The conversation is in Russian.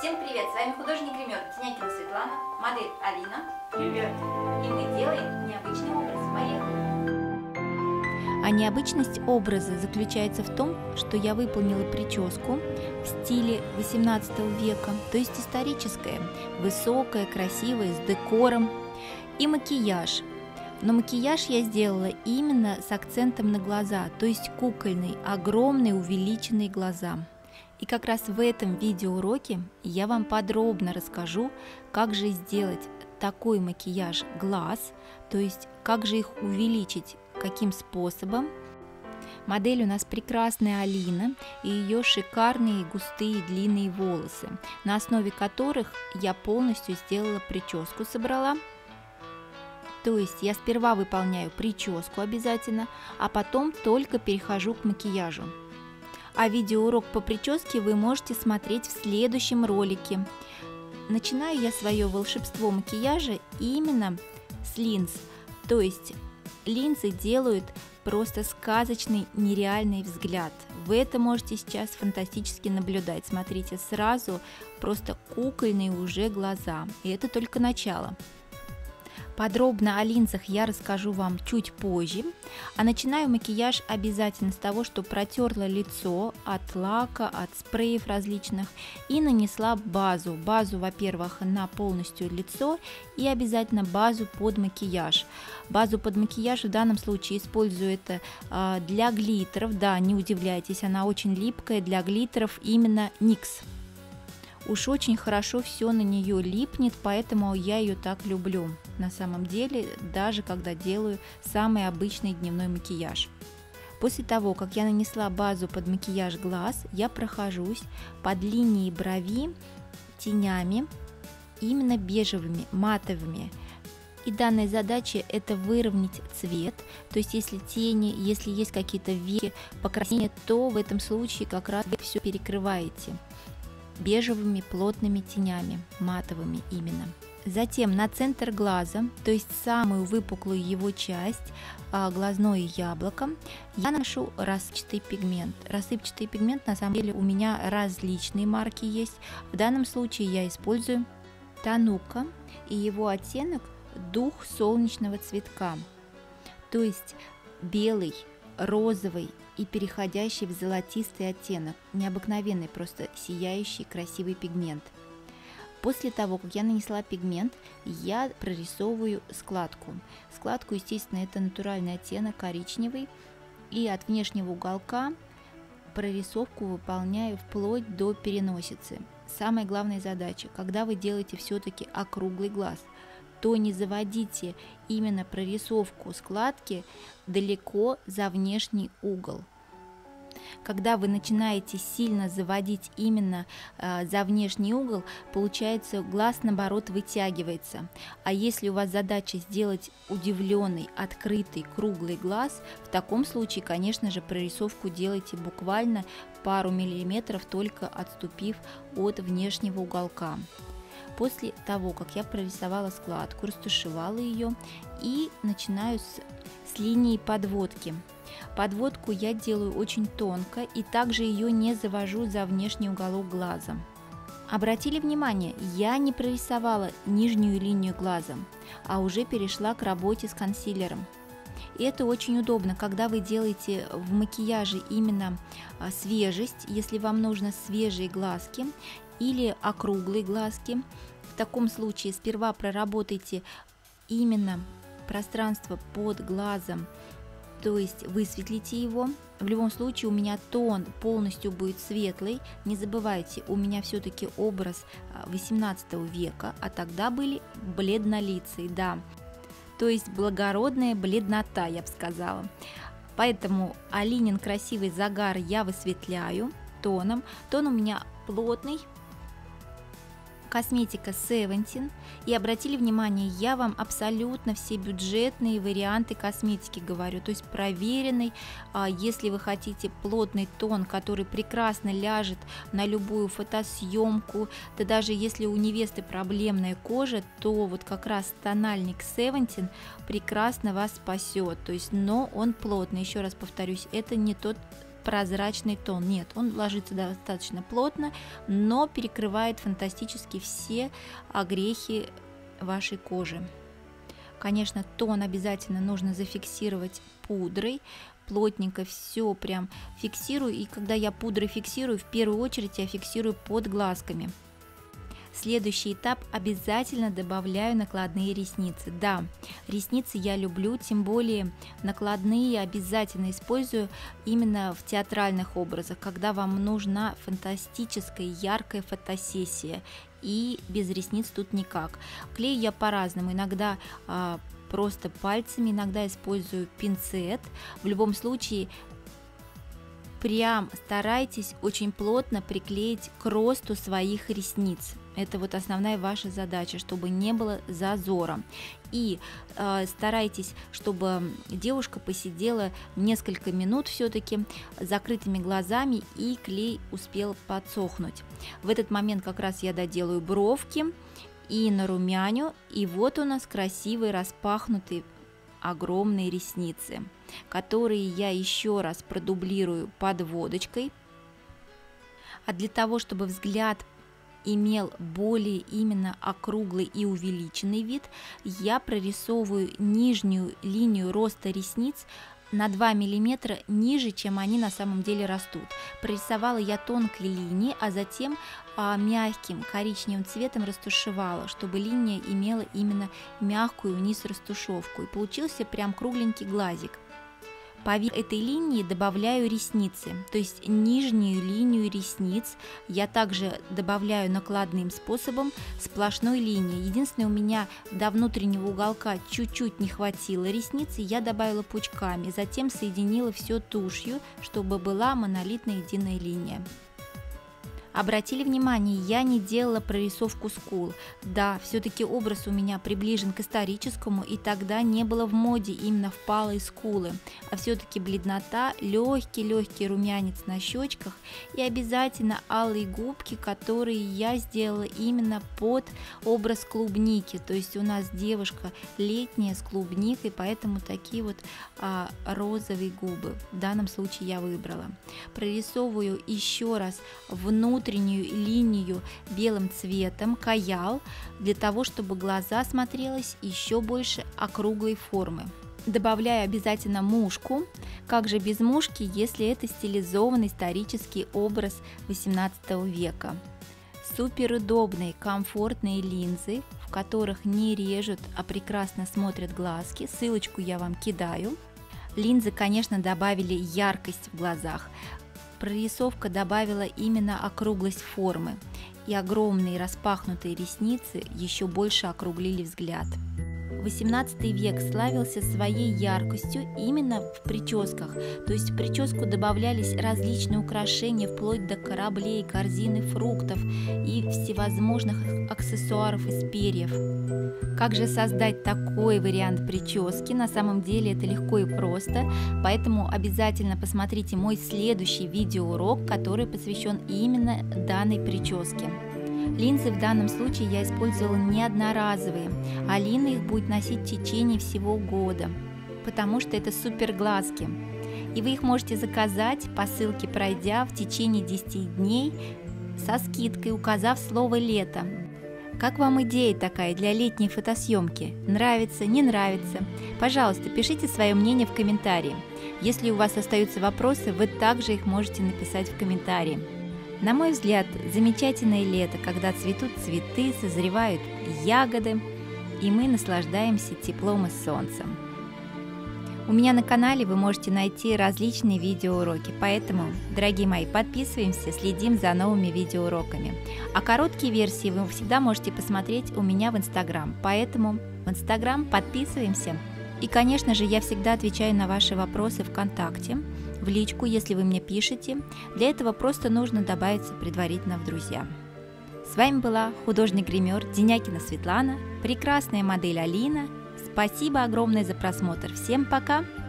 Всем привет! С вами художник-гример Тинякина Светлана, модель Алина. Привет! И мы делаем необычный образ. Поехали! А необычность образа заключается в том, что я выполнила прическу в стиле 18 века, то есть историческая, высокая, красивая, с декором, и макияж. Но макияж я сделала именно с акцентом на глаза, то есть кукольные, огромные увеличенные глаза. И как раз в этом видеоуроке я вам подробно расскажу, как же сделать такой макияж глаз, то есть как же их увеличить, каким способом. Модель у нас прекрасная Алина и ее шикарные густые длинные волосы, на основе которых я полностью сделала прическу, собрала. То есть я сперва выполняю прическу обязательно, а потом только перехожу к макияжу. А видеоурок по прическе вы можете смотреть в следующем ролике. Начинаю я свое волшебство макияжа именно с линз. То есть линзы делают просто сказочный, нереальный взгляд. Вы это можете сейчас фантастически наблюдать. Смотрите, сразу просто кукольные уже глаза. И это только начало. Подробно о линзах я расскажу вам чуть позже, а начинаю макияж обязательно с того, что протерла лицо от лака, от спреев различных и нанесла базу. Базу, во-первых, на полностью лицо и обязательно базу под макияж. Базу под макияж в данном случае использую это для глиттеров, да, не удивляйтесь, она очень липкая, для глиттеров именно NYX. Уж очень хорошо все на нее липнет, поэтому я ее так люблю. На самом деле, даже когда делаю самый обычный дневной макияж. После того, как я нанесла базу под макияж глаз, я прохожусь под линией брови тенями, именно бежевыми, матовыми. И данная задача – это выровнять цвет, то есть если тени, если есть какие-то веки, покраснения, то в этом случае как раз вы все перекрываете бежевыми плотными тенями, матовыми именно. Затем на центр глаза, то есть самую выпуклую его часть, глазное яблоко, я наношу рассыпчатый пигмент. Рассыпчатый пигмент на самом деле у меня различные марки есть. В данном случае я использую Танука и его оттенок дух солнечного цветка, то есть белый, розовый и переходящий в золотистый оттенок, необыкновенный, просто сияющий, красивый пигмент. После того, как я нанесла пигмент, я прорисовываю складку. Складку, естественно, это натуральный оттенок коричневый, и от внешнего уголка прорисовку выполняю вплоть до переносицы. Самая главная задача, когда вы делаете все-таки округлый глаз, то не заводите именно прорисовку складки далеко за внешний угол. Когда вы начинаете сильно заводить именно за внешний угол, получается, глаз наоборот вытягивается. А если у вас задача сделать удивленный, открытый, круглый глаз, в таком случае, конечно же, прорисовку делайте буквально пару миллиметров, только отступив от внешнего уголка. После того, как я прорисовала складку, растушевала ее и начинаю с линии подводки. Подводку я делаю очень тонко и также ее не завожу за внешний уголок глаза. Обратили внимание, я не прорисовала нижнюю линию глаза, а уже перешла к работе с консилером. И это очень удобно, когда вы делаете в макияже именно свежесть, если вам нужно свежие глазки или округлые глазки. В таком случае сперва проработайте именно пространство под глазом, то есть высветлите его. В любом случае у меня тон полностью будет светлый. Не забывайте, у меня все-таки образ 18 века, а тогда были бледнолицые, да. То есть благородная бледнота, я бы сказала. Поэтому Алинин красивый загар я высветляю тоном. Тон у меня плотный. Косметика 17. И обратили внимание, я вам абсолютно все бюджетные варианты косметики говорю, то есть проверенный. Если вы хотите плотный тон, который прекрасно ляжет на любую фотосъемку, да даже если у невесты проблемная кожа, то вот как раз тональник 17 прекрасно вас спасет. То есть, но он плотный, еще раз повторюсь, это не тот прозрачный тон. Нет, он ложится достаточно плотно, но перекрывает фантастически все огрехи вашей кожи. Конечно, тон обязательно нужно зафиксировать пудрой. Плотненько все прям фиксирую. И когда я пудрой фиксирую, в первую очередь я фиксирую под глазками. Следующий этап: обязательно добавляю накладные ресницы. Да, ресницы я люблю, тем более накладные обязательно использую именно в театральных образах, когда вам нужна фантастическая яркая фотосессия, и без ресниц тут никак. Клею я по-разному, иногда просто пальцами, иногда использую пинцет. В любом случае, прям старайтесь очень плотно приклеить к росту своих ресниц. Это вот основная ваша задача, чтобы не было зазора. И старайтесь, чтобы девушка посидела несколько минут все-таки с закрытыми глазами, и клей успел подсохнуть. В этот момент как раз я доделаю бровки и нарумяню, и вот у нас красивые распахнутые огромные ресницы, которые я еще раз продублирую подводочкой. А для того, чтобы взгляд имел более именно округлый и увеличенный вид, я прорисовываю нижнюю линию роста ресниц на 2 мм ниже, чем они на самом деле растут. Прорисовала я тонкой линией, а затем мягким коричневым цветом растушевала, чтобы линия имела именно мягкую вниз растушевку, и получился прям кругленький глазик. Поверх этой линии добавляю ресницы, то есть нижнюю линию ресниц я также добавляю накладным способом сплошной линией. Единственное, у меня до внутреннего уголка чуть-чуть не хватило ресниц, и я добавила пучками, затем соединила все тушью, чтобы была монолитная единая линия. Обратили внимание, я не делала прорисовку скул. Да, все-таки образ у меня приближен к историческому, и тогда не было в моде именно впалые скулы, а все-таки бледнота, легкий румянец на щечках и обязательно алые губки, которые я сделала именно под образ клубники. То есть у нас девушка летняя с клубникой, поэтому такие вот розовые губы в данном случае я выбрала. Прорисовываю еще раз внутреннюю линию белым цветом, каял, для того, чтобы глаза смотрелись еще больше округлой формы. Добавляю обязательно мушку. Как же без мушки, если это стилизованный исторический образ 18 века. Супер удобные, комфортные линзы, в которых не режут, а прекрасно смотрят глазки. Ссылочку я вам кидаю. Линзы, конечно, добавили яркость в глазах. Прорисовка добавила именно округлость формы, и огромные распахнутые ресницы еще больше округлили взгляд. 18 век славился своей яркостью именно в прическах, то есть в прическу добавлялись различные украшения вплоть до кораблей, корзины фруктов и всевозможных аксессуаров из перьев. Как же создать такой вариант прически? На самом деле это легко и просто, поэтому обязательно посмотрите мой следующий видеоурок, который посвящен именно данной прическе. Линзы в данном случае я использовала не одноразовые, а Лина их будет носить в течение всего года, потому что это супер глазки. И вы их можете заказать по ссылке, пройдя в течение 10 дней со скидкой, указав слово «лето». Как вам идея такая для летней фотосъемки? Нравится, не нравится? Пожалуйста, пишите свое мнение в комментарии. Если у вас остаются вопросы, вы также их можете написать в комментарии. На мой взгляд, замечательное лето, когда цветут цветы, созревают ягоды, и мы наслаждаемся теплом и солнцем. У меня на канале вы можете найти различные видеоуроки, поэтому, дорогие мои, подписываемся, следим за новыми видеоуроками. А короткие версии вы всегда можете посмотреть у меня в Инстаграм, поэтому в Инстаграм подписываемся. И, конечно же, я всегда отвечаю на ваши вопросы ВКонтакте, в личку, если вы мне пишете. Для этого просто нужно добавиться предварительно в друзья. С вами была художник-гример Денякина Светлана, прекрасная модель Алина. Спасибо огромное за просмотр. Всем пока!